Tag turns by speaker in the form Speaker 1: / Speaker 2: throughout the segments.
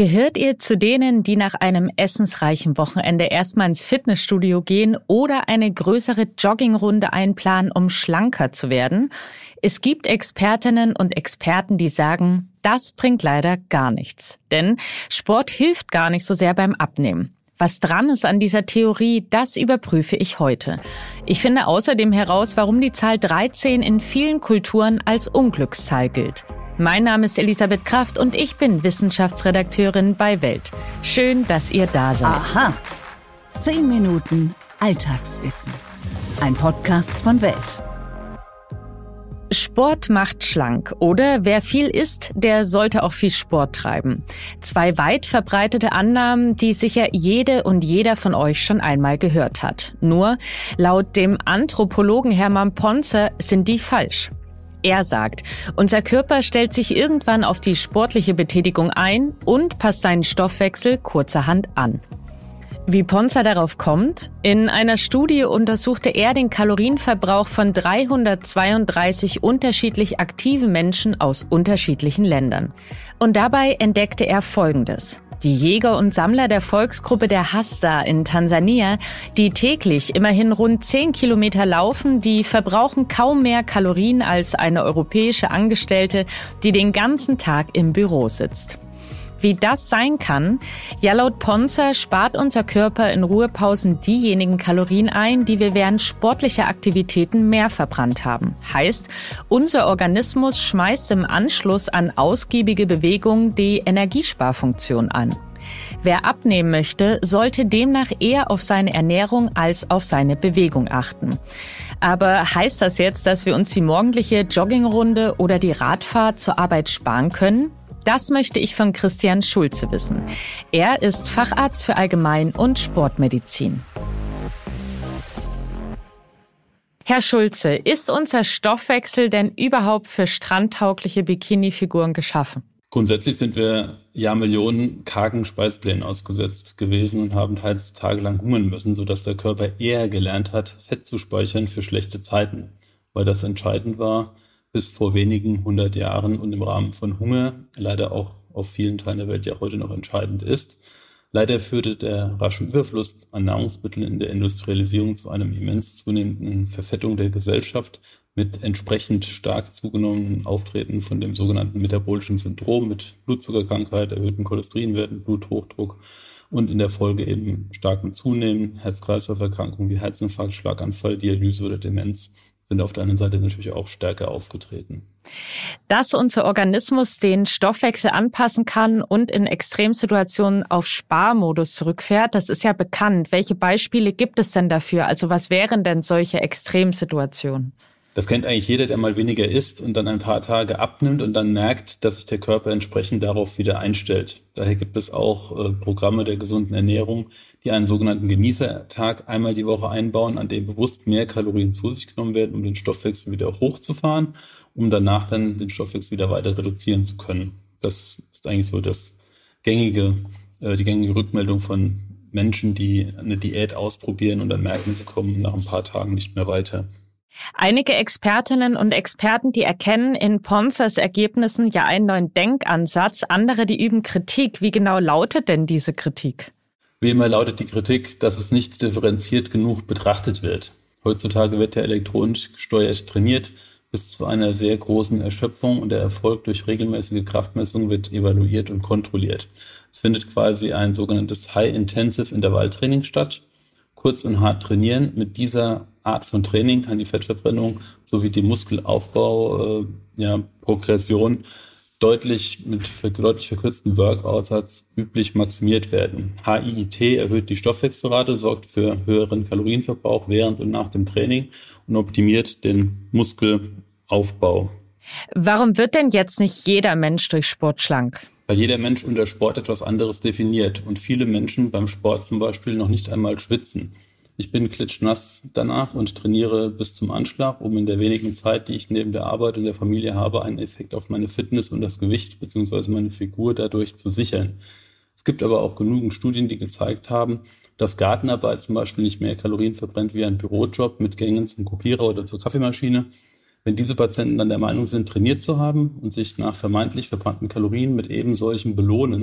Speaker 1: Gehört ihr zu denen, die nach einem essensreichen Wochenende erstmal ins Fitnessstudio gehen oder eine größere Joggingrunde einplanen, um schlanker zu werden? Es gibt Expertinnen und Experten, die sagen, das bringt leider gar nichts. Denn Sport hilft gar nicht so sehr beim Abnehmen. Was dran ist an dieser Theorie, das überprüfe ich heute. Ich finde außerdem heraus, warum die Zahl 13 in vielen Kulturen als Unglückszahl gilt. Mein Name ist Elisabeth Kraft und ich bin Wissenschaftsredakteurin bei Welt. Schön, dass ihr da seid.
Speaker 2: Aha, 10 Minuten Alltagswissen. Ein Podcast von Welt.
Speaker 1: Sport macht schlank. Oder wer viel isst, der sollte auch viel Sport treiben. 2 weit verbreitete Annahmen, die sicher jede und jeder von euch schon einmal gehört hat. Nur, laut dem Anthropologen Hermann Ponzer sind die falsch. Er sagt, unser Körper stellt sich irgendwann auf die sportliche Betätigung ein und passt seinen Stoffwechsel kurzerhand an. Wie Ponzer darauf kommt? In einer Studie untersuchte er den Kalorienverbrauch von 332 unterschiedlich aktiven Menschen aus unterschiedlichen Ländern. Und dabei entdeckte er Folgendes. Die Jäger und Sammler der Volksgruppe der Hassa in Tansania, die täglich immerhin rund 10 Kilometer laufen, die verbrauchen kaum mehr Kalorien als eine europäische Angestellte, die den ganzen Tag im Büro sitzt. Wie das sein kann? Ja, laut Ponzer spart unser Körper in Ruhepausen diejenigen Kalorien ein, die wir während sportlicher Aktivitäten mehr verbrannt haben. Heißt, unser Organismus schmeißt im Anschluss an ausgiebige Bewegung die Energiesparfunktion an. Wer abnehmen möchte, sollte demnach eher auf seine Ernährung als auf seine Bewegung achten. Aber heißt das jetzt, dass wir uns die morgendliche Joggingrunde oder die Radfahrt zur Arbeit sparen können? Das möchte ich von Christian Schulze wissen. Er ist Facharzt für Allgemein- und Sportmedizin. Herr Schulze, ist unser Stoffwechsel denn überhaupt für strandtaugliche Bikini-Figuren geschaffen?
Speaker 3: Grundsätzlich sind wir Jahrmillionen kargen Speiseplänen ausgesetzt gewesen und haben teils tagelang hungern müssen, sodass der Körper eher gelernt hat, Fett zu speichern für schlechte Zeiten, weil das entscheidend war, bis vor wenigen 100 Jahren und im Rahmen von Hunger leider auch auf vielen Teilen der Welt ja heute noch entscheidend ist. Leider führte der rasche Überfluss an Nahrungsmitteln in der Industrialisierung zu einem immens zunehmenden Verfettung der Gesellschaft mit entsprechend stark zugenommenem Auftreten von dem sogenannten metabolischen Syndrom mit Blutzuckerkrankheit, erhöhten Cholesterinwerten, Bluthochdruck und in der Folge eben starkem Zunehmen, Herz-Kreislauf-Erkrankungen wie Herzinfarkt, Schlaganfall, Dialyse oder Demenz sind auf der anderen Seite natürlich auch stärker aufgetreten.
Speaker 1: Dass unser Organismus den Stoffwechsel anpassen kann und in Extremsituationen auf Sparmodus zurückfährt, das ist ja bekannt. Welche Beispiele gibt es denn dafür? Also was wären denn solche Extremsituationen?
Speaker 3: Das kennt eigentlich jeder, der mal weniger isst und dann ein paar Tage abnimmt und dann merkt, dass sich der Körper entsprechend darauf wieder einstellt. Daher gibt es auch Programme der gesunden Ernährung, die einen sogenannten Genießertag einmal die Woche einbauen, an dem bewusst mehr Kalorien zu sich genommen werden, um den Stoffwechsel wieder hochzufahren, um danach dann den Stoffwechsel wieder weiter reduzieren zu können. Das ist eigentlich so die gängige Rückmeldung von Menschen, die eine Diät ausprobieren und dann merken, sie kommen nach ein paar Tagen nicht mehr weiter.
Speaker 1: Einige Expertinnen und Experten, die erkennen in Ponzers Ergebnissen ja einen neuen Denkansatz. Andere, die üben Kritik. Wie genau lautet denn diese Kritik?
Speaker 3: Wie immer lautet die Kritik, dass es nicht differenziert genug betrachtet wird. Heutzutage wird ja elektronisch gesteuert trainiert bis zu einer sehr großen Erschöpfung und der Erfolg durch regelmäßige Kraftmessungen wird evaluiert und kontrolliert. Es findet quasi ein sogenanntes High-Intensive-Intervalltraining statt. Kurz und hart trainieren. Mit dieser Art von Training kann die Fettverbrennung sowie die Muskelaufbau, Progression deutlich verkürzten Workouts als üblich maximiert werden. HIIT erhöht die Stoffwechselrate, sorgt für höheren Kalorienverbrauch während und nach dem Training und optimiert den Muskelaufbau.
Speaker 1: Warum wird denn jetzt nicht jeder Mensch durch Sport schlank?
Speaker 3: Weil jeder Mensch unter Sport etwas anderes definiert und viele Menschen beim Sport zum Beispiel noch nicht einmal schwitzen. Ich bin klitschnass danach und trainiere bis zum Anschlag, um in der wenigen Zeit, die ich neben der Arbeit und der Familie habe, einen Effekt auf meine Fitness und das Gewicht bzw. meine Figur dadurch zu sichern. Es gibt aber auch genügend Studien, die gezeigt haben, dass Gartenarbeit zum Beispiel nicht mehr Kalorien verbrennt wie ein Bürojob mit Gängen zum Kopierer oder zur Kaffeemaschine. Wenn diese Patienten dann der Meinung sind, trainiert zu haben und sich nach vermeintlich verbrannten Kalorien mit eben solchen belohnen,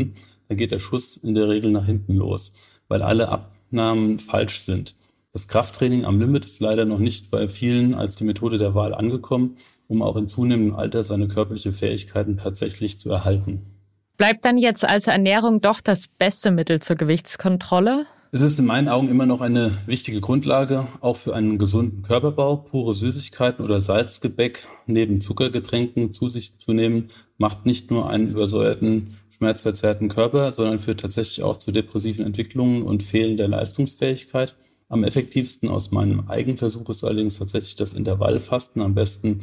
Speaker 3: da geht der Schuss in der Regel nach hinten los, weil alle Abnahmen falsch sind. Das Krafttraining am Limit ist leider noch nicht bei vielen als die Methode der Wahl angekommen, um auch in zunehmendem Alter seine körperlichen Fähigkeiten tatsächlich zu erhalten.
Speaker 1: Bleibt dann jetzt also Ernährung doch das beste Mittel zur Gewichtskontrolle?
Speaker 3: Es ist in meinen Augen immer noch eine wichtige Grundlage, auch für einen gesunden Körperbau. Pure Süßigkeiten oder Salzgebäck neben Zuckergetränken zu sich zu nehmen, macht nicht nur einen übersäuerten, schmerzverzerrten Körper, sondern führt tatsächlich auch zu depressiven Entwicklungen und fehlender Leistungsfähigkeit. Am effektivsten aus meinem Eigenversuch ist allerdings tatsächlich das Intervallfasten, am besten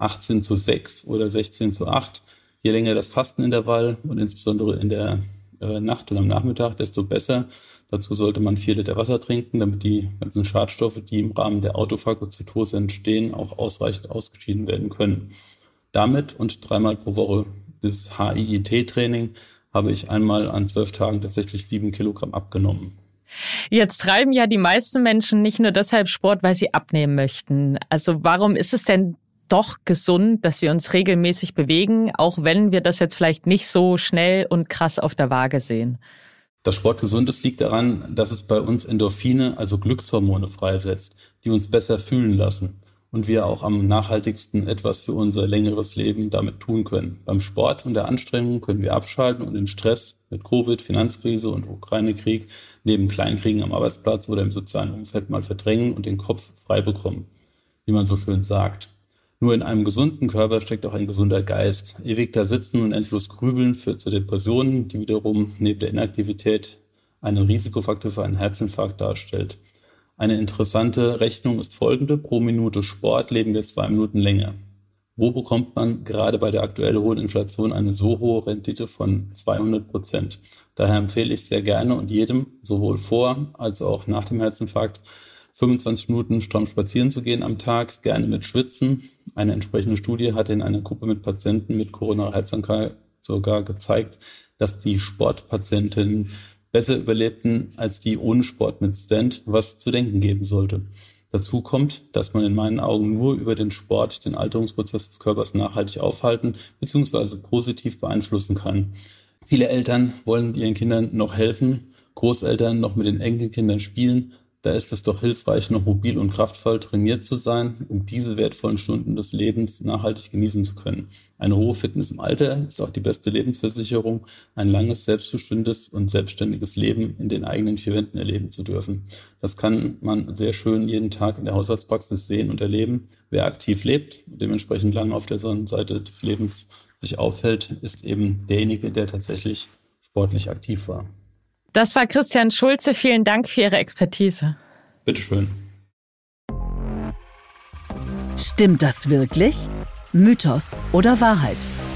Speaker 3: 18:6 oder 16:8. Je länger das Fastenintervall und insbesondere in der Nacht und am Nachmittag, desto besser. Dazu sollte man 4 Liter Wasser trinken, damit die ganzen Schadstoffe, die im Rahmen der Autophagozytose entstehen, auch ausreichend ausgeschieden werden können. Damit und 3-mal pro Woche das HIIT-Training habe ich einmal an 12 Tagen tatsächlich 7 Kilogramm abgenommen.
Speaker 1: Jetzt treiben ja die meisten Menschen nicht nur deshalb Sport, weil sie abnehmen möchten. Also warum ist es denn doch gesund, dass wir uns regelmäßig bewegen, auch wenn wir das jetzt vielleicht nicht so schnell und krass auf der Waage sehen?
Speaker 3: Dass Sport gesund ist, liegt daran, dass es bei uns Endorphine, also Glückshormone, freisetzt, die uns besser fühlen lassen und wir auch am nachhaltigsten etwas für unser längeres Leben damit tun können. Beim Sport und der Anstrengung können wir abschalten und den Stress mit Covid, Finanzkrise und Ukraine-Krieg neben Kleinkriegen am Arbeitsplatz oder im sozialen Umfeld mal verdrängen und den Kopf frei bekommen, wie man so schön sagt. Nur in einem gesunden Körper steckt auch ein gesunder Geist. Ewig da sitzen und endlos grübeln führt zu Depressionen, die wiederum neben der Inaktivität einen Risikofaktor für einen Herzinfarkt darstellt. Eine interessante Rechnung ist folgende: Pro Minute Sport leben wir 2 Minuten länger. Wo bekommt man gerade bei der aktuell hohen Inflation eine so hohe Rendite von 200%? Daher empfehle ich sehr gerne und jedem, sowohl vor als auch nach dem Herzinfarkt, 25 Minuten stramm spazieren zu gehen am Tag, gerne mit Schwitzen. Eine entsprechende Studie hat in einer Gruppe mit Patienten mit koronarer Herzkrankheit sogar gezeigt, dass die Sportpatientinnen besser überlebten als die ohne Sport mit Stent, was zu denken geben sollte. Dazu kommt, dass man in meinen Augen nur über den Sport den Alterungsprozess des Körpers nachhaltig aufhalten bzw. positiv beeinflussen kann. Viele Eltern wollen ihren Kindern noch helfen, Großeltern noch mit den Enkelkindern spielen. Da ist es doch hilfreich, noch mobil und kraftvoll trainiert zu sein, um diese wertvollen Stunden des Lebens nachhaltig genießen zu können. Eine hohe Fitness im Alter ist auch die beste Lebensversicherung, ein langes, selbstbestimmtes und selbstständiges Leben in den eigenen 4 Wänden erleben zu dürfen. Das kann man sehr schön jeden Tag in der Haushaltspraxis sehen und erleben. Wer aktiv lebt und dementsprechend lange auf der Sonnenseite des Lebens sich aufhält, ist eben derjenige, der tatsächlich sportlich aktiv war.
Speaker 1: Das war Christian Schulze. Vielen Dank für Ihre Expertise.
Speaker 3: Bitteschön.
Speaker 2: Stimmt das wirklich? Mythos oder Wahrheit?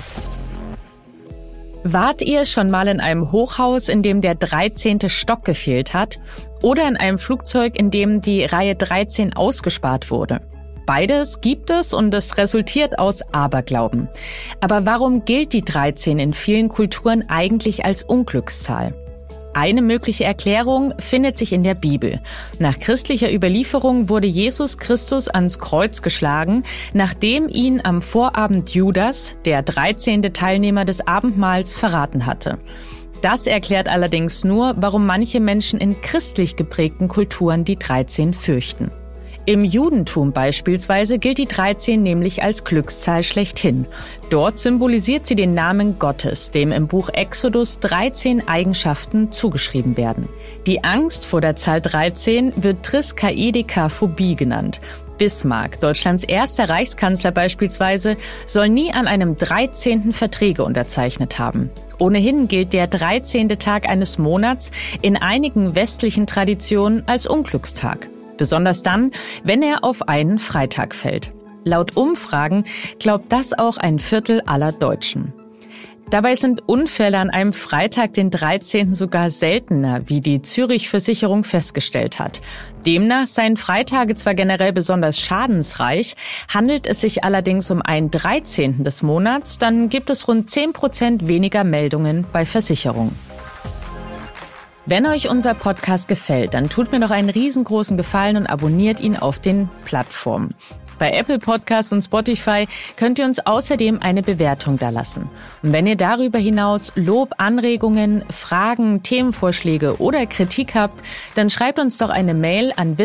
Speaker 1: Wart ihr schon mal in einem Hochhaus, in dem der 13. Stock gefehlt hat? Oder in einem Flugzeug, in dem die Reihe 13 ausgespart wurde? Beides gibt es und es resultiert aus Aberglauben. Aber warum gilt die 13 in vielen Kulturen eigentlich als Unglückszahl? Eine mögliche Erklärung findet sich in der Bibel. Nach christlicher Überlieferung wurde Jesus Christus ans Kreuz geschlagen, nachdem ihn am Vorabend Judas, der 13. Teilnehmer des Abendmahls, verraten hatte. Das erklärt allerdings nur, warum manche Menschen in christlich geprägten Kulturen die 13 fürchten. Im Judentum beispielsweise gilt die 13 nämlich als Glückszahl schlechthin. Dort symbolisiert sie den Namen Gottes, dem im Buch Exodus 13 Eigenschaften zugeschrieben werden. Die Angst vor der Zahl 13 wird Triskaidekaphobie genannt. Bismarck, Deutschlands erster Reichskanzler beispielsweise, soll nie an einem 13. Verträge unterzeichnet haben. Ohnehin gilt der 13. Tag eines Monats in einigen westlichen Traditionen als Unglückstag. Besonders dann, wenn er auf einen Freitag fällt. Laut Umfragen glaubt das auch 1/4 aller Deutschen. Dabei sind Unfälle an einem Freitag, den 13. sogar seltener, wie die Zürich-Versicherung festgestellt hat. Demnach seien Freitage zwar generell besonders schadensreich, handelt es sich allerdings um einen 13. des Monats, dann gibt es rund 10% weniger Meldungen bei Versicherungen. Wenn euch unser Podcast gefällt, dann tut mir doch einen riesengroßen Gefallen und abonniert ihn auf den Plattformen. Bei Apple Podcasts und Spotify könnt ihr uns außerdem eine Bewertung dalassen. Und wenn ihr darüber hinaus Lob, Anregungen, Fragen, Themenvorschläge oder Kritik habt, dann schreibt uns doch eine Mail an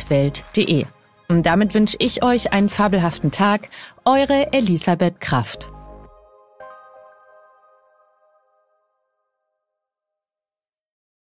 Speaker 1: wissen@welt.de. Und damit wünsche ich euch einen fabelhaften Tag. Eure Elisabeth Kraft.